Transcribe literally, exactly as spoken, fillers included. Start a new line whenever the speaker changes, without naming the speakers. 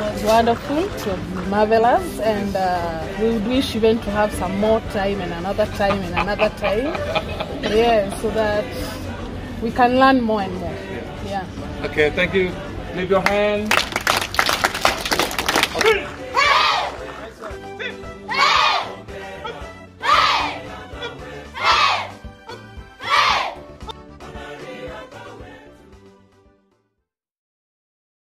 was wonderful, it was marvelous, and uh, we would wish even to have some more time and another time and another time. Yeah, so that we can learn more and more. Yeah.
Okay, thank you. Leave your hand. Okay.